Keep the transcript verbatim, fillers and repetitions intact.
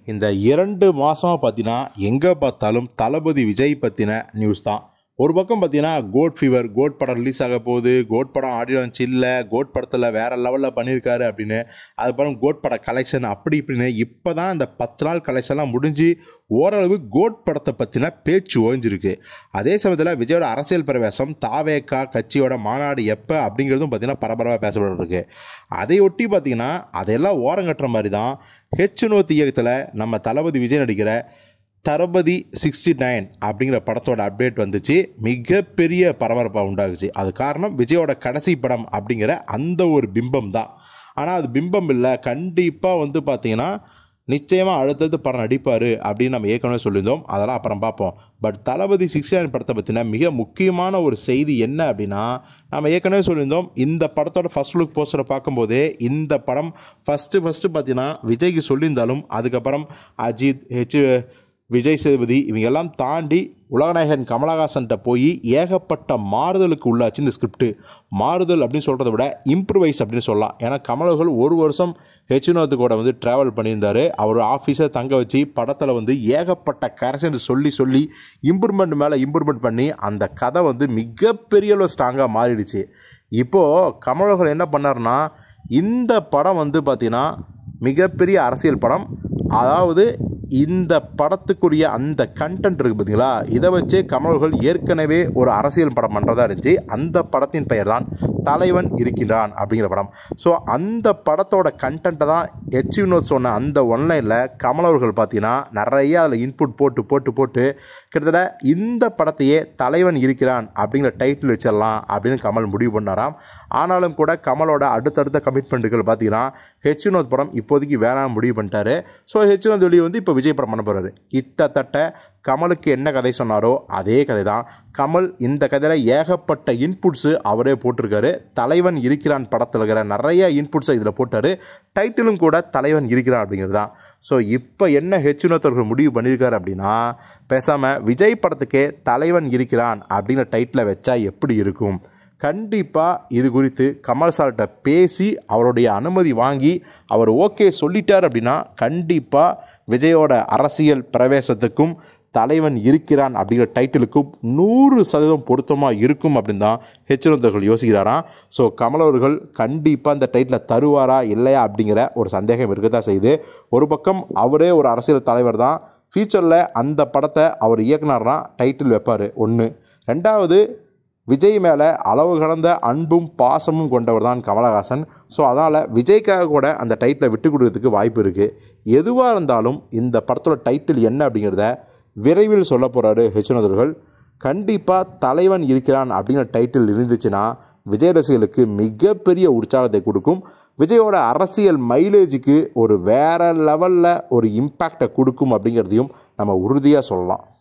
இந்த இரண்டு மாதமாக பார்த்தீங்கன்னா எங்கே பார்த்தாலும் தளபதி விஜய் பற்றின நியூஸ் தான். ஒரு பக்கம் பார்த்தீங்கன்னா கோட் ஃபீவர், கோட் படம் ரிலீஸ் ஆக போகுது, கோட் படம் ஆடியோ லான்ச் இல்லை, கோட் படத்தில் வேறு லெவலில் பண்ணியிருக்காரு அப்படின்னு, அதுக்கப்புறம் கோட் பட கலெக்ஷன் அப்படி இப்படின்னு இப்போ தான் இந்த பத்து நாள் கலெக்ஷன்லாம் முடிஞ்சு ஓரளவு கோட் படத்தை பற்றின பேச்சு ஓய்ஞ்சிருக்கு. அதே சமயத்தில் விஜயோட அரசியல் பிரவேசம், தாவேகா கட்சியோட மாநாடு எப்போ அப்படிங்கிறதும் பார்த்தீங்கன்னா பரபரப்பாக பேசப்பட்டிருக்கு. அதை ஒட்டி பார்த்தீங்கன்னா அதையெல்லாம் ஓரங்கட்டுற மாதிரி தான் ஹெச் வினோத் இயக்கத்தில் நம்ம தளபதி விஜய் நடிக்கிற தளபதி சிக்ஸ்டி நைன் அப்படிங்கிற படத்தோட அப்டேட் வந்துச்சு. மிகப்பெரிய பரபரப்பாக உண்டாகுச்சு. அது காரணம் விஜயோட கடைசி படம் அப்படிங்கிற அந்த ஒரு பிம்பம் தான். ஆனால் அது பிம்பம் இல்லை, கண்டிப்பாக வந்து பார்த்திங்கன்னா நிச்சயமாக அடுத்தடுத்து படம் நடிப்பார் அப்படின்னு நம்ம ஏற்கனவே சொல்லியிருந்தோம். அதெல்லாம் அப்புறம் பார்ப்போம். பட் தளபதி சிக்ஸ்டி நைன் படத்தை பற்றின மிக முக்கியமான ஒரு செய்தி என்ன அப்படின்னா, நம்ம ஏற்கனவே சொல்லியிருந்தோம், இந்த படத்தோட ஃபஸ்ட் லுக் போஸ்டரை பார்க்கும்போதே இந்த படம் ஃபஸ்ட்டு ஃபஸ்ட்டு பார்த்தீங்கன்னா விஜய்க்கு சொல்லியிருந்தாலும் அதுக்கப்புறம் அஜித், ஹெச் விஜய் சேதுபதி இவங்கெல்லாம் தாண்டி உலகநாயகன் கமலஹாசன்கிட்ட போய் ஏகப்பட்ட மாறுதலுக்கு உள்ளாச்சு இந்த ஸ்கிரிப்ட். மாறுதல் அப்படின்னு சொல்கிறத விட இம்ப்ரூவைஸ் அப்படின்னு சொல்லலாம். ஏன்னா கமலர்கள் ஒரு வருஷம் ஹெச் வினோத் கூட வந்து ட்ராவல் பண்ணியிருந்தார். அவர் ஆஃபீஸை தங்க வச்சு படத்தில் வந்து ஏகப்பட்ட கரெக்ஷன் சொல்லி சொல்லி இம்ப்ரூவ்மெண்ட் மேலே இம்ப்ரூவ்மெண்ட் பண்ணி அந்த கதை வந்து மிகப்பெரிய அளவு ஸ்ட்ராங்காக மாறிடுச்சு. இப்போது கமலர்கள் என்ன பண்ணார்னா, இந்த படம் வந்து பார்த்திங்கன்னா மிகப்பெரிய அரசியல் படம். அதாவது இந்த படத்துக்குரிய அந்த கண்டென்ட் இருக்குது பார்த்தீங்களா, இதை வச்சு கமல்கள் ஏற்கனவே ஒரு அரசியல் படம் பண்ணுறதா இருந்துச்சு. அந்த படத்தின் பெயர் தான் தலைவன் இருக்கின்றான் அப்படிங்கிற படம். ஸோ அந்த படத்தோட கண்டென்ட்டை தான் ஹெச் வினோத் சொன்ன அந்த ஒன்லைனில் கமலவர்கள் பார்த்தீங்கன்னா நிறைய அதில் இன்புட் போட்டு போட்டு போட்டு கிட்டத்தட்ட இந்த படத்தையே தலைவன் இருக்கிறான் அப்படிங்கிற டைட்டில் வச்சிடலாம் அப்படின்னு கமல் முடிவு பண்ணாராம். ஆனாலும் கூட கமலோட அடுத்தடுத்த கமிட்மெண்ட்டுகள் பார்த்தீங்கன்னா ஹெச் வினோத் படம் இப்போதைக்கு வேணாம் முடிவு பண்ணிட்டாரு. ஸோ ஹெச் வினோத் வெளியே வந்து இப்போ விஜய் படம் பண்ண போகிறாரு. கிட்டத்தட்ட கமலுக்கு என்ன கதை சொன்னாரோ அதே கதை தான். கமல் இந்த கதையில் ஏகப்பட்ட இன்புட்ஸு அவரே போட்டிருக்காரு. தலைவன் இருக்கிறான் படத்தில் இருக்கிற நிறைய இன்புட்ஸை இதில் போட்டார். டைட்டிலும் கூட தலைவன் இருக்கிறான் அப்படிங்கிறது தான். ஸோ இப்போ என்ன ஹெச் வினோத் அவர்கள் முடிவு பண்ணியிருக்காரு அப்படின்னா, பேசாமல் விஜய் படத்துக்கே தலைவன் இருக்கிறான் அப்படிங்கிற டைட்டிலை வச்சா எப்படி இருக்கும். கண்டிப்பாக இது குறித்து கமல் சார்கிட்ட பேசி அவருடைய அனுமதி வாங்கி அவர் ஓகே சொல்லிட்டார் அப்படின்னா கண்டிப்பாக விஜயோட அரசியல் பிரவேசத்துக்கும் தலைவன் இருக்கிறான் அப்படிங்கிற டைட்டிலுக்கும் நூறு சதவீதம் பொருத்தமாக இருக்கும் அப்படின்னு தான் ஹெச் வினோத் அவர்கள் யோசிக்கிறாராம். ஸோ கமல் அவர்கள் கண்டிப்பாக இந்த டைட்டிலை தருவாரா இல்லையா அப்படிங்கிற ஒரு சந்தேகம் இருக்க தான் செய்யுது. ஒரு பக்கம் அவரே ஒரு அரசியல் தலைவர் தான், ஃபியூச்சரில் அந்த படத்தை அவர் இயக்குனார்னா டைட்டில் வைப்பார் ஒன்று. ரெண்டாவது, விஜய் மேலே அளவு கடந்த அன்பும் பாசமும் கொண்டவர் தான் கமலஹாசன். ஸோ அதனால் விஜய்க்காக கூட அந்த டைட்டிலை விட்டு கொடுக்கறதுக்கு வாய்ப்பு இருக்குது. எதுவாக இருந்தாலும் இந்த படத்தோட டைட்டில் என்ன அப்படிங்கிறத விரைவில் சொல்ல போகிறாரு ஹெச் வினோத் அவர்கள். கண்டிப்பாக தலைவன் இருக்கிறான் அப்படிங்கிற டைட்டில் இருந்துச்சுன்னா விஜய் ரசிகர்களுக்கு மிகப்பெரிய உற்சாகத்தை கொடுக்கும். விஜயோட அரசியல் மைலேஜுக்கு ஒரு வேறு லெவலில் ஒரு இம்பேக்டை கொடுக்கும் அப்படிங்கிறதையும் நம்ம உறுதியாக சொல்லலாம்.